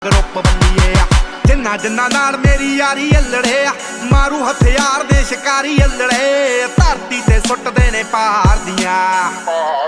Group बनिए जिन्ना जिन्ना नाल मेरी यारी अल्लड़े मारू हथियार दे शिकारी अल्लड़े धरती ते सुटदे ने पहाड़ दियां।